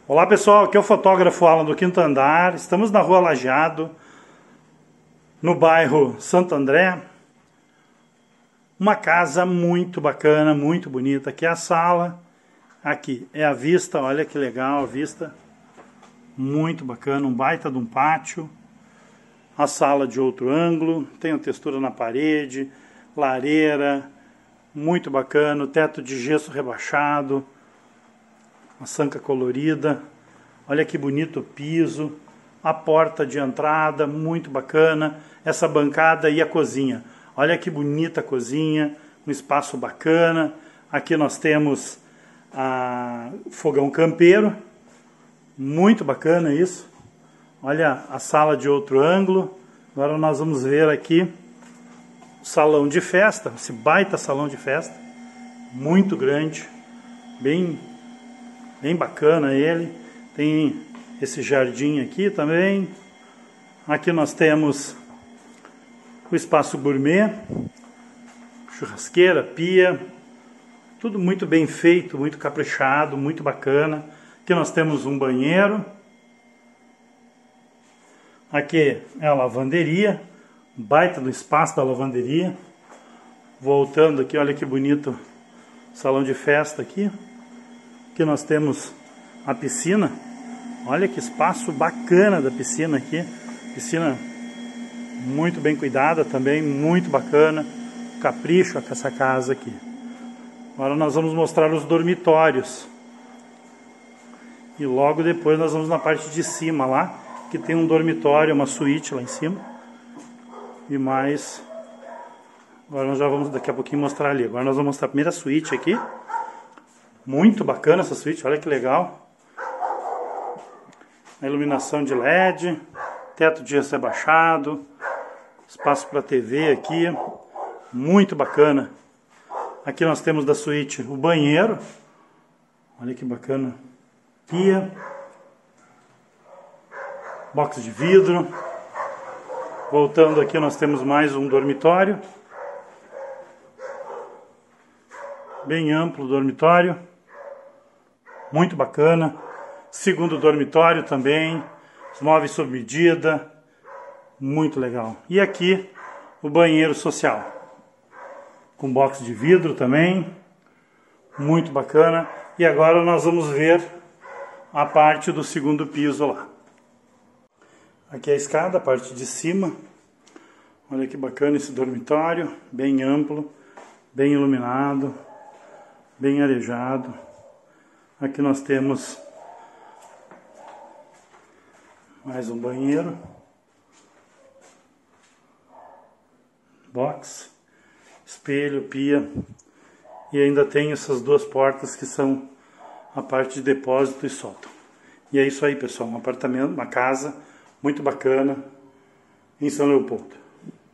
Olá pessoal, aqui é o fotógrafo Alan do Quinto Andar. Estamos na Rua Lajeado, no bairro Santo André. Uma casa muito bacana, muito bonita. Aqui é a sala, aqui é a vista, olha que legal a vista. Muito bacana, um baita de um pátio. A sala de outro ângulo, tem a textura na parede, lareira, muito bacana, o teto de gesso rebaixado. Uma sanca colorida, olha que bonito o piso, a porta de entrada, muito bacana, essa bancada e a cozinha. Olha que bonita a cozinha, um espaço bacana. Aqui nós temos fogão campeiro, muito bacana isso. Olha a sala de outro ângulo. Agora nós vamos ver aqui o salão de festa, esse baita salão de festa, muito grande, bem bacana ele. Tem esse jardim aqui também. Aqui nós temos o espaço gourmet, churrasqueira, pia, tudo muito bem feito, muito caprichado, muito bacana. Aqui nós temos um banheiro. Aqui é a lavanderia, baita do espaço da lavanderia. Voltando aqui, olha que bonito salão de festa aqui. Aqui nós temos a piscina, olha que espaço bacana da piscina aqui, piscina muito bem cuidada também, muito bacana, capricho com essa casa aqui. Agora nós vamos mostrar os dormitórios, e logo depois nós vamos na parte de cima lá, que tem um dormitório, uma suíte lá em cima, e mais, agora nós já vamos daqui a pouquinho mostrar ali. Agora nós vamos mostrar a primeira suíte aqui. Muito bacana essa suíte, olha que legal. A iluminação de LED, teto de gesso rebaixado, espaço para TV aqui, muito bacana. Aqui nós temos da suíte o banheiro, olha que bacana, pia, box de vidro. Voltando aqui nós temos mais um dormitório, bem amplo o dormitório. Muito bacana. Segundo dormitório também, os móveis sob medida, muito legal. E aqui o banheiro social, com box de vidro também, muito bacana. E agora nós vamos ver a parte do segundo piso lá. Aqui é a escada, a parte de cima. Olha que bacana esse dormitório, bem amplo, bem iluminado, bem arejado. Aqui nós temos mais um banheiro, box, espelho, pia, e ainda tem essas duas portas que são a parte de depósito e sótão. E é isso aí, pessoal, um apartamento, uma casa muito bacana em São Leopoldo.